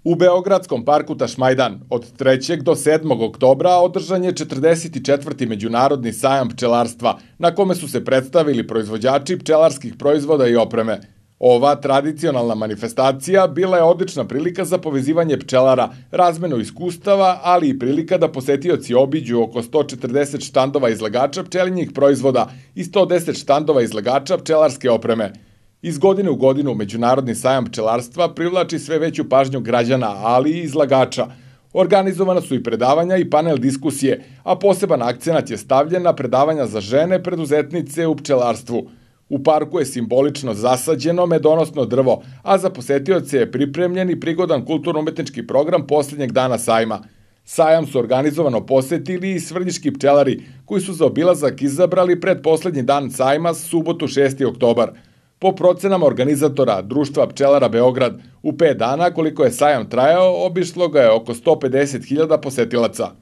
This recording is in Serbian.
U Beogradskom parku Tašmajdan od 3. do 7. oktobra održan je 44. Međunarodni sajam pčelarstva, na kome su se predstavili proizvođači pčelarskih proizvoda i opreme. Ova tradicionalna manifestacija bila je odlična prilika za povezivanje pčelara, razmenu iskustava, ali i prilika da posetioci obiđu oko 140 štandova izlagača pčelinjih proizvoda i 110 štandova izlagača pčelarske opreme. Iz godine u godinu Međunarodni sajam pčelarstva privlači sve veću pažnju građana, ali i izlagača. Organizovana su i predavanja i panel diskusije, a poseban akcenat je stavljen na predavanja za žene preduzetnice u pčelarstvu. U parku je simbolično zasađeno medonosno drvo, a za posetioce je pripremljen i prigodan kulturno-umetnički program poslednjeg dana sajma. Sajam su organizovano posetili i svrljiški pčelari, koji su za obilazak izabrali pred poslednji dan sajma, subotu 6. oktobar. Po procenama organizatora Društva pčelara Beograd, u 5 dana koliko je sajam trajao, obišlo ga je oko 150.000 posetilaca.